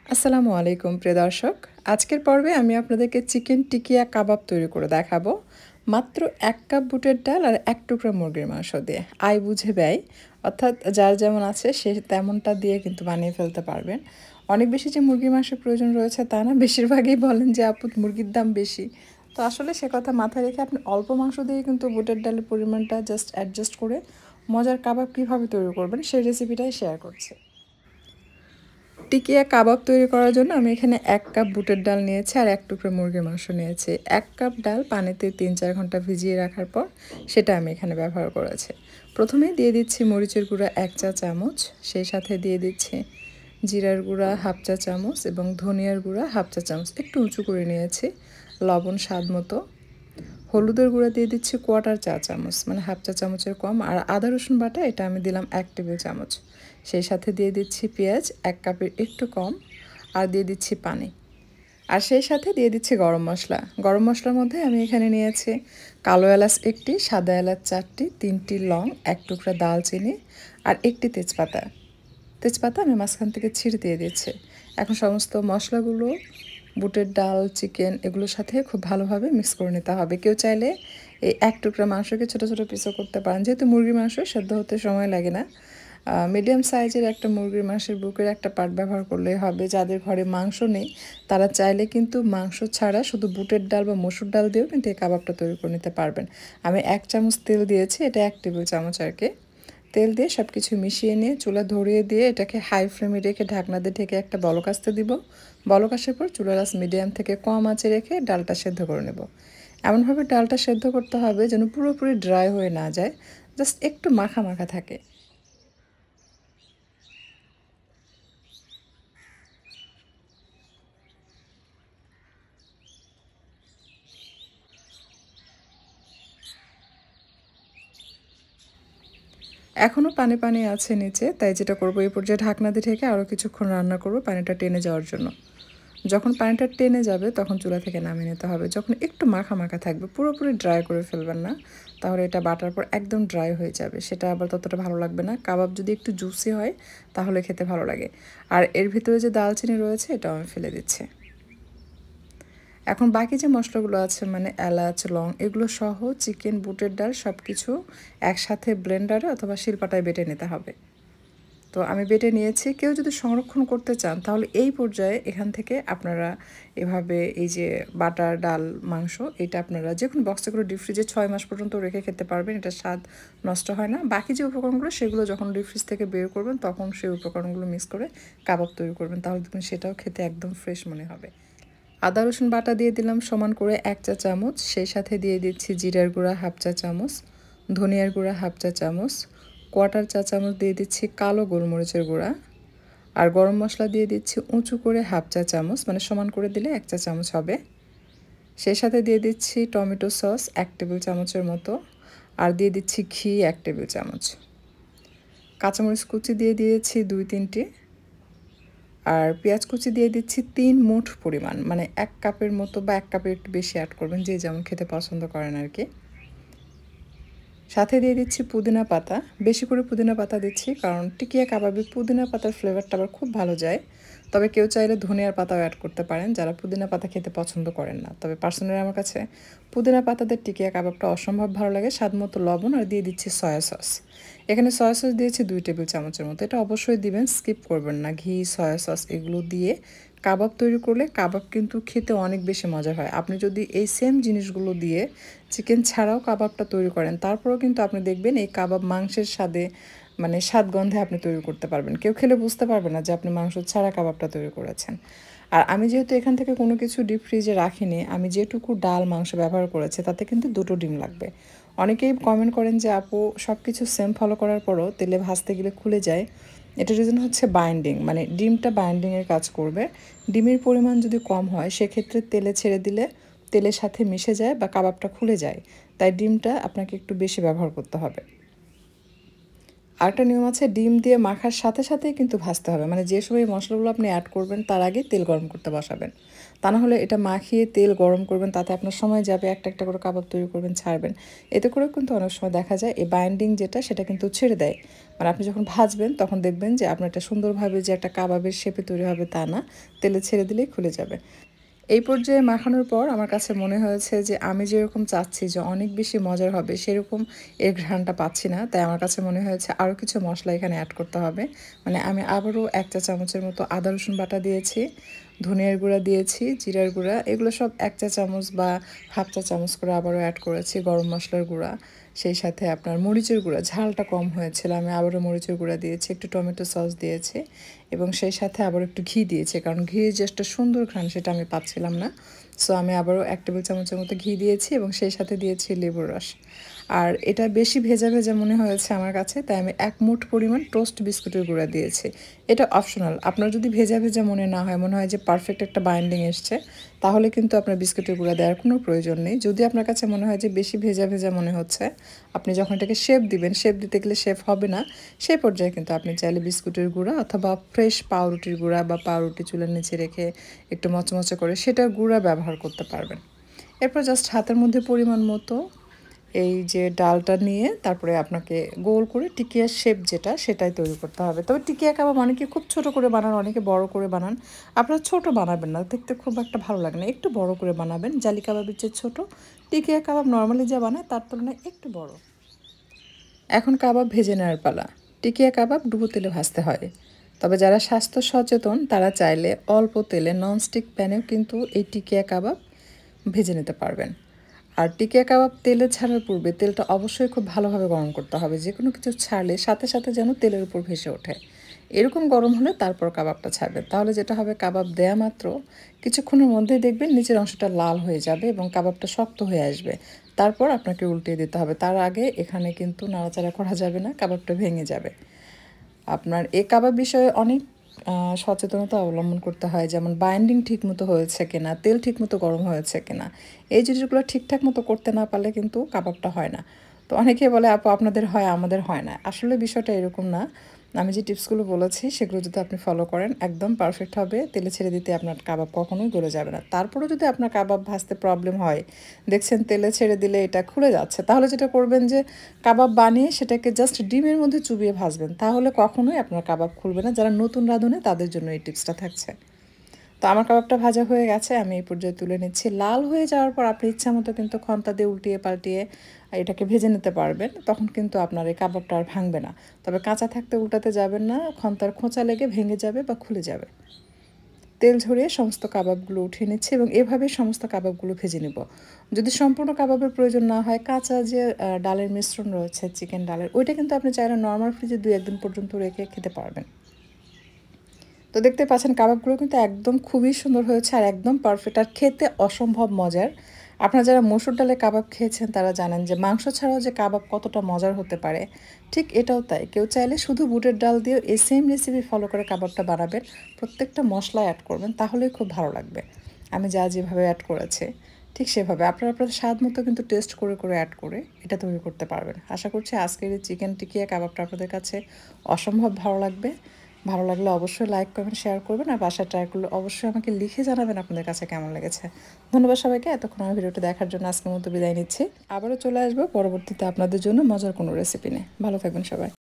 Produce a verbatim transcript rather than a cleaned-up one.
আসসালামু আলাইকুম প্রিয় দর্শক, আজকের পর্বে আমি আপনাদেরকে চিকেন টিকিয়া কাবাব তৈরি করে দেখাবো মাত্র এক কাপ বুটের ডাল আর এক টুকরা মুরগির মাংস দিয়ে। আয় বুঝে ব্যয়, অর্থাৎ যার যেমন আছে সে তেমনটা দিয়ে কিন্তু বানিয়ে ফেলতে পারবেন। অনেক বেশি যে মুরগির মাংসের প্রয়োজন রয়েছে তা না, বেশিরভাগই বলেন যে আপু মুরগির দাম বেশি। তো আসলে সে কথা মাথায় রেখে আপনি অল্প মাংস দিয়ে কিন্তু বুটের ডালের পরিমাণটা জাস্ট অ্যাডজাস্ট করে মজার কাবাব কীভাবে তৈরি করবেন সেই রেসিপিটাই শেয়ার করছি। টিকিয়া কাবাব তৈরি করার জন্য আমি এখানে এক কাপ বুটের ডাল নিয়েছি আর এক টুকরো মুরগির মাংস নিয়েছি। এক কাপ ডাল পানিতে তিন চার ঘন্টা ভিজিয়ে রাখার পর সেটা আমি এখানে ব্যবহার করেছি। প্রথমে দিয়ে দিচ্ছি মরিচের গুঁড়া এক চা চামচ, সেই সাথে দিয়ে দিচ্ছি জিরার গুঁড়া হাফ চা চামচ এবং ধনিয়ার গুঁড়া হাফ চা চামচ, একটু উঁচু করে নিয়েছি। লবণ স্বাদ মতো, হলুদের গুঁড়া দিয়ে দিচ্ছি কোয়ার্টার চা চামচ, মানে হাফ চা চামচের কম, আর আদা রসুন বাটা এটা আমি দিলাম এক টেবিল চামচ। সেই সাথে দিয়ে দিচ্ছি পেঁয়াজ এক কাপের একটু কম, আর দিয়ে দিচ্ছি পানি, আর সেই সাথে দিয়ে দিচ্ছি গরম মশলা। গরম মশলার মধ্যে আমি এখানে নিয়েছি কালো এলাচ একটি, সাদা এলাচ চারটি, তিনটি লং, এক টুকরা দালচিনি আর একটি তেজপাতা। তেজপাতা আমি মাঝখান থেকে ছিঁড়ে দিয়ে দিচ্ছি। এখন সমস্ত মশলাগুলো বুটের ডাল, চিকেন এগুলোর সাথে খুব ভালোভাবে মিক্স করে নিতে হবে। কেউ চাইলে এই এক টুকরা মাংসকে ছোটো ছোটো পিসও করতে পারেন, যেহেতু মুরগির মাংস সেদ্ধ হতে সময় লাগে না। মিডিয়াম সাইজের একটা মুরগির মাংসের বুকের একটা পার্ট ব্যবহার করলেই হবে। যাদের ঘরে মাংস নেই তারা চাইলে কিন্তু মাংস ছাড়া শুধু বুটের ডাল বা মসুর ডাল দিয়েও কিন্তু এই কাবাবটা তৈরি করে নিতে পারবেন। আমি এক চামচ তেল দিয়েছি, এটা এক টেবিল চামচ আর কি। তেল দিয়ে সব কিছু মিশিয়ে নিয়ে চুলা ধরিয়ে দিয়ে এটাকে হাই ফ্লেমে রেখে ঢাকনা দিয়ে ঢেকে একটা বলক আসতে দিব। বলক আসার পর চুলার আঁচ মিডিয়াম থেকে কম আঁচে রেখে ডালটা সেদ্ধ করে নেব। এমনভাবে ডালটা সেদ্ধ করতে হবে যেন পুরোপুরি ড্রাই হয়ে না যায়, জাস্ট একটু মাখা মাখা থাকে। এখনও পানি পানি আছে নিচে, তাই যেটা করবো এই পর্যায়ে ঢাকনা দিয়ে ঢেকে আরও কিছুক্ষণ রান্না করবো পানিটা টেনে যাওয়ার জন্য। যখন পানিটা টেনে যাবে তখন চুলা থেকে নামিয়ে নিতে হবে। যখন একটু মাখা মাখা থাকবে, পুরোপুরি ড্রাই করে ফেলবেন না, তাহলে এটা বাটার পর একদম ড্রাই হয়ে যাবে, সেটা আবার ততটা ভালো লাগবে না। কাবাব যদি একটু জুসি হয় তাহলে খেতে ভালো লাগে। আর এর ভিতরে যে দালচিনি রয়েছে এটাও আমি ফেলে দিচ্ছি। এখন বাকি যে মশলাগুলো আছে মানে এলাচ, লং এগুলো সহ চিকেন, বুটের ডাল সব কিছু একসাথে ব্লেন্ডারে অথবা শিলপাটায় বেটে নিতে হবে। তো আমি বেটে নিয়েছি। কেউ যদি সংরক্ষণ করতে চান তাহলে এই পর্যায়ে এখান থেকে আপনারা এভাবে এই যে বাটার ডাল মাংস এটা আপনারা যে কোনো বক্সে করে ডিপ ফ্রিজে ছয় মাস পর্যন্ত রেখে খেতে পারবেন, এটা স্বাদ নষ্ট হয় না। বাকি যে উপকরণগুলো সেগুলো যখন ডিপ ফ্রিজ থেকে বের করবেন তখন সেই উপকরণগুলো মিক্স করে কাবাব তৈরি করবেন, তাহলে দেখবেন সেটাও খেতে একদম ফ্রেশ মনে হবে। আদা রসুন বাটা দিয়ে দিলাম সমান করে এক চা চামচ, সেই সাথে দিয়ে দিচ্ছি জিরার গুঁড়া হাফ চা চামচ, ধনিয়ার গুঁড়া হাফ চা চামচ, কোয়ার্টার চা চামচ দিয়ে দিচ্ছি কালো গোলমরিচের গুঁড়া, আর গরম মশলা দিয়ে দিচ্ছি উঁচু করে হাফ চা চামচ, মানে সমান করে দিলে এক চা চামচ হবে। সেই সাথে দিয়ে দিচ্ছি টমেটো সস এক টেবিল চামচের মতো, আর দিয়ে দিচ্ছি ঘি এক টেবিল চামচ। কাঁচামরিচ কুচি দিয়ে দিয়েছি দুই তিনটি, আর পেঁয়াজ কুচি দিয়ে দিচ্ছি তিন মুঠ পরিমাণ, মানে এক কাপের মতো বা এক কাপের একটু বেশি অ্যাড করবেন, যে যেমন খেতে পছন্দ করেন আর কি। সাথে দিয়ে দিচ্ছি পুদিনা পাতা, বেশি করে পুদিনা পাতা দিচ্ছি কারণ টিকিয়া কাবাবে পুদিনা পাতার ফ্লেভারটা আবার খুব ভালো যায়। তবে কেউ চাইলে ধনিয়ার পাতাও অ্যাড করতে পারেন যারা পুদিনা পাতা খেতে পছন্দ করেন না। তবে পার্সোনালি আমার কাছে পুদিনা পাতাদের টিকিয়া কাবাবটা অসম্ভব ভালো লাগে। স্বাদ মতো লবণ, আর দিয়ে দিচ্ছি সয়া সস। এখানে সয়া সস দিয়েছি দুই টেবিল চামচের মতো, এটা অবশ্যই দিবেন, স্কিপ করবেন না। ঘি, সয়া সস এগুলো দিয়ে কাবাব তৈরি করলে কাবাব কিন্তু খেতে অনেক বেশি মজা হয়। আপনি যদি এই সেম জিনিসগুলো দিয়ে চিকেন ছাড়াও কাবাবটা তৈরি করেন তারপরেও কিন্তু আপনি দেখবেন এই কাবাব মাংসের স্বাদে, মানে স্বাদ গন্ধে আপনি তৈরি করতে পারবেন। কেউ খেলে বুঝতে পারবে না যে আপনি মাংস ছাড়া কাবাবটা তৈরি করেছেন। আর আমি যেহেতু এখান থেকে কোনো কিছু ডিপ ফ্রিজে রাখিনি, আমি যেটুকু ডাল মাংস ব্যবহার করেছি তাতে কিন্তু দুটো ডিম লাগবে। অনেকেই কমেন্ট করেন যে আপু সব কিছু সেম ফলো করার পরও তেলে ভাজতে গেলে খুলে যায়। এটার রিজন হচ্ছে বাইন্ডিং, মানে ডিমটা বাইন্ডিংয়ের কাজ করবে। ডিমের পরিমাণ যদি কম হয় সেক্ষেত্রে তেলে ছেড়ে দিলে তেলের সাথে মিশে যায় বা কাবাবটা খুলে যায়, তাই ডিমটা আপনাকে একটু বেশি ব্যবহার করতে হবে। আরেকটা নিয়ম আছে, ডিম দিয়ে মাখার সাথে সাথেই কিন্তু ভাজতে হবে, মানে যে সময় মশলাগুলো আপনি অ্যাড করবেন তার আগে তেল গরম করতে বসাবেন। তা না হলে এটা মাখিয়ে তেল গরম করবেন, তাতে আপনার সময় যাবে, একটা একটা করে কাবাব তৈরি করবেন, ছাড়বেন। এতে করেও কিন্তু অনেক সময় দেখা যায় এই বাইন্ডিং যেটা সেটা কিন্তু ছেড়ে দেয়। মানে আপনি যখন ভাজবেন তখন দেখবেন যে আপনার এটা সুন্দরভাবে যে একটা কাবাবের শেপে তৈরি হবে তা না, তেলে ছেড়ে দিলেই খুলে যাবে। এই পর্যায়ে মাখানোর পর আমার কাছে মনে হয়েছে যে আমি যেরকম চাচ্ছি যে অনেক বেশি মজার হবে সেরকম এর ঘ্রাণটা পাচ্ছি না, তাই আমার কাছে মনে হয়েছে আরও কিছু মশলা এখানে অ্যাড করতে হবে। মানে আমি আবারও এক চা চামচের মতো আদা রসুন বাটা দিয়েছি, ধনিয়ার গুঁড়া দিয়েছি, জিরার গুঁড়া, এগুলো সব এক চা চামচ বা হাফ চা চামচ করে আবারও অ্যাড করেছি, গরম মশলার গুঁড়া, সেই সাথে আপনার মরিচের গুঁড়া, ঝালটা কম হয়েছিল আমি আবারও মরিচের গুঁড়া দিয়েছি, একটু টমেটো সস দিয়েছি এবং সেই সাথে আবার একটু ঘি দিয়েছি, কারণ ঘির যে একটা সুন্দর ঘ্রাণ সেটা আমি পাচ্ছিলাম না। সো আমি আবারও এক টেবিল চামচের মতো ঘি দিয়েছি এবং সেই সাথে দিয়েছি লেবুর রস। আর এটা বেশি ভেজা ভেজা মনে হয়েছে আমার কাছে, তাই আমি এক মুঠ পরিমাণ টোস্ট বিস্কুটের গুঁড়া দিয়েছি। এটা অপশনাল, আপনার যদি ভেজা ভেজা মনে না হয়, মনে হয় যে পারফেক্ট একটা বাইন্ডিং এসছে, তাহলে কিন্তু আপনার বিস্কুটের গুঁড়া দেওয়ার কোনো প্রয়োজন নেই। যদি আপনার কাছে মনে হয় যে বেশি ভেজা ভেজা মনে হচ্ছে, আপনি যখন এটাকে শেপ দিবেন, শেপ দিতে গেলে শেপ হবে না, সেই পর্যায়ে কিন্তু আপনি চাইলে বিস্কুটের গুঁড়া অথবা ফ্রেশ পাউরুটির গুঁড়া বা পাউরুটি চুলের নিচে রেখে একটু মচমচে করে সেটার গুঁড়া ব্যবহার করতে পারবেন। এরপর জাস্ট হাতের মধ্যে পরিমাণ মতো এই যে ডালটা নিয়ে তারপরে আপনাকে গোল করে টিকিয়ার শেপ যেটা সেটাই তৈরি করতে হবে। তবে টিকিয়া কাবাব অনেকে খুব ছোট করে বানান, অনেকে বড় করে বানান। আপনারা ছোট বানাবেন না, দেখতে খুব একটা ভালো লাগে না, একটু বড় করে বানাবেন। জালি কাবাবের চেয়ে ছোটো, টিকিয়া কাবাব নর্মালি যা বানায় তার তুলনায় একটু বড়। এখন কাবাব ভেজে নেওয়ার পালা। টিকিয়া কাবাব ডুবো তেলে ভাজতে হয়, তবে যারা স্বাস্থ্য সচেতন তারা চাইলে অল্প তেলে ননস্টিক প্যানেও কিন্তু এই টিকিয়া কাবাব ভেজে নিতে পারবেন। আর টিকিয়া কাবাব তেলে ছাড়ার পূর্বে তেলটা অবশ্যই খুব ভালোভাবে গরম করতে হবে, যে কোনো কিছু ছাড়লে সাথে সাথে যেন তেলের উপর ভেসে ওঠে, এরকম গরম হলে তারপর কাবাবটা ছাড়বেন। তাহলে যেটা হবে, কাবাব দেয়া মাত্র কিছুক্ষণের মধ্যেই দেখবেন নিচের অংশটা লাল হয়ে যাবে এবং কাবাবটা শক্ত হয়ে আসবে। তারপর আপনাকে উল্টিয়ে দিতে হবে, তার আগে এখানে কিন্তু নাড়াচাড়া করা যাবে না, কাবাবটা ভেঙে যাবে। আপনার এই কাবাব বিষয়ে অনেক সচেতনতা অবলম্বন করতে হয়, যেমন বাইন্ডিং ঠিকমতো হয়েছে কিনা, তেল ঠিকমতো গরম হয়েছে কিনা, এই জিনিসগুলো ঠিকঠাক মতো করতে না পারলে কিন্তু কাবাবটা হয় না। তো অনেকেই বলে আপু আপনাদের হয় আমাদের হয় না, আসলে বিষয়টা এরকম না। আমি যে টিপসগুলো বলেছি সেগুলো যদি আপনি ফলো করেন একদম পারফেক্ট হবে, তেলে ছেড়ে দিতে আপনার কাবাব কখনোই গলে যাবে না। তারপরেও যদি আপনার কাবাব ভাজতে প্রবলেম হয়, দেখছেন তেলে ছেড়ে দিলে এটা খুলে যাচ্ছে, তাহলে যেটা করবেন যে কাবাব বানিয়ে সেটাকে জাস্ট ডিমের মধ্যে চুবিয়ে ভাজবেন, তাহলে কখনোই আপনার কাবাব খুলবে না। যারা নতুন রাঁধুনে তাদের জন্য এই টিপসটা থাকছে। তো আমার কাবাবটা ভাজা হয়ে গেছে, আমি এই পর্যায়ে তুলে নিচ্ছি। লাল হয়ে যাওয়ার পর আপনি ইচ্ছা মতো কিন্তু খন্তা দিয়ে উল্টিয়ে পাল্টিয়ে এটাকে ভেজে নিতে পারবেন, তখন কিন্তু আপনার এই কাবাবটা আর ভাঙবে না। তবে কাঁচা থাকতে উল্টাতে যাবেন না, খন্তার খোঁচা লেগে ভেঙে যাবে বা খুলে যাবে। তেল ঝরিয়ে সমস্ত কাবাবগুলো উঠিয়ে নিচ্ছি এবং এভাবেই সমস্ত কাবাবগুলো ভেজে নেব। যদি সম্পূর্ণ কাবাবের প্রয়োজন না হয়, কাঁচা যে ডালের মিশ্রণ রয়েছে চিকেন ডালের, ওইটা কিন্তু আপনি চাইলে নর্মাল ফ্রিজে দুই একদিন পর্যন্ত রেখে খেতে পারবেন। তো দেখতে পাচ্ছেন কাবাবগুলো কিন্তু একদম খুবই সুন্দর হয়েছে আর একদম পারফেক্ট, আর খেতে অসম্ভব মজার। আপনারা যারা মসুর ডালে কাবাব খেয়েছেন তারা জানেন যে মাংস ছাড়াও যে কাবাব কতটা মজার হতে পারে, ঠিক এটাও তাই। কেউ চাইলে শুধু বুটের ডাল দিয়েও এই সেম রেসিপি ফলো করে কাবাবটা বানাবেন, প্রত্যেকটা মশলা অ্যাড করবেন, তাহলেই খুব ভালো লাগবে। আমি যা যেভাবে অ্যাড করেছি ঠিক সেভাবে আপনারা আপনাদের স্বাদ মতো কিন্তু টেস্ট করে করে অ্যাড করে এটা তৈরি করতে পারবেন। আশা করছি আজকের এই চিকেন টিকিয়া কাবাবটা আপনাদের কাছে অসম্ভব ভালো লাগবে। ভালো লাগলে অবশ্যই লাইক করবেন, শেয়ার করবেন, আর বাসায় ট্রাই করলে অবশ্যই আমাকে লিখে জানাবেন আপনাদের কাছে কেমন লেগেছে। ধন্যবাদ সবাইকে এতক্ষণ আমার ভিডিওটা দেখার জন্য। আজকের মতো বিদায় নিচ্ছি, আবারও চলে আসবো পরবর্তীতে আপনাদের জন্য মজার কোনো রেসিপি নিয়ে। ভালো থাকবেন সবাই।